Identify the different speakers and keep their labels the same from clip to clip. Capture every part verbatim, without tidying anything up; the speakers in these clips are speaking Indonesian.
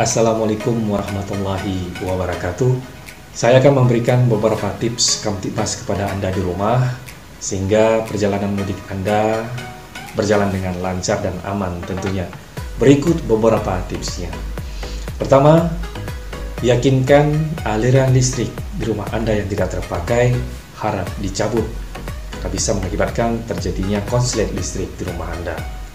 Speaker 1: Assalamualaikum warahmatullahi wabarakatuh. Saya akan memberikan beberapa tips Kamtibmas kepada Anda di rumah sehingga perjalanan mudik Anda berjalan dengan lancar dan aman tentunya. Berikut beberapa tipsnya. Pertama, yakinkan aliran listrik di rumah Anda yang tidak terpakai harap dicabut. Karena bisa mengakibatkan terjadinya konslet listrik di rumah Anda.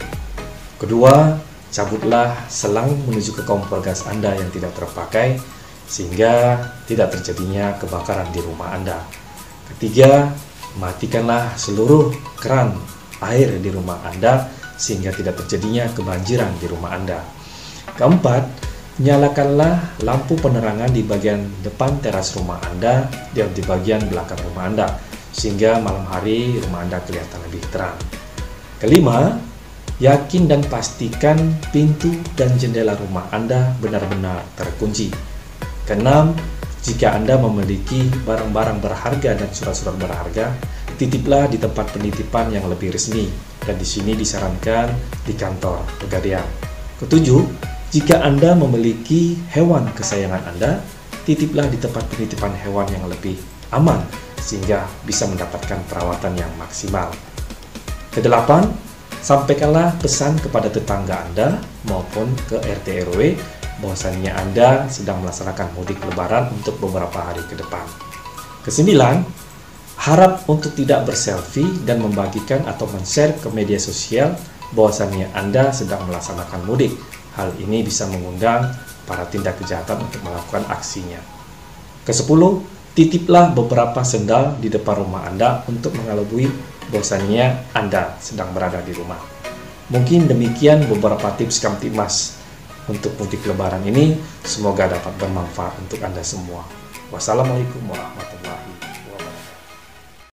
Speaker 1: Kedua, cabutlah selang menuju ke kompor gas Anda yang tidak terpakai sehingga tidak terjadinya kebakaran di rumah Anda. Ketiga, matikanlah seluruh keran air di rumah Anda sehingga tidak terjadinya kebanjiran di rumah Anda. Keempat, nyalakanlah lampu penerangan di bagian depan teras rumah Anda dan di bagian belakang rumah Anda sehingga malam hari rumah Anda kelihatan lebih terang. Kelima, yakin dan pastikan pintu dan jendela rumah Anda benar-benar terkunci. Keenam, jika Anda memiliki barang-barang berharga dan surat-surat berharga, titiplah di tempat penitipan yang lebih resmi, dan di sini disarankan di kantor Pegadaian. Ketujuh, jika Anda memiliki hewan kesayangan Anda, titiplah di tempat penitipan hewan yang lebih aman, sehingga bisa mendapatkan perawatan yang maksimal. Kedelapan, sampaikanlah pesan kepada tetangga Anda maupun ke R T R W bahwasannya Anda sedang melaksanakan mudik lebaran untuk beberapa hari ke depan. Kesembilan, harap untuk tidak berselfie dan membagikan atau men-share ke media sosial bahwasannya Anda sedang melaksanakan mudik. Hal ini bisa mengundang para tindak kejahatan untuk melakukan aksinya. Kesepuluh, titiplah beberapa sendal di depan rumah Anda untuk mengelabui bahwasannya Anda sedang berada di rumah. Mungkin demikian beberapa tips Kamtibmas untuk mudik lebaran ini. Semoga dapat bermanfaat untuk Anda semua. Wassalamualaikum warahmatullahi wabarakatuh.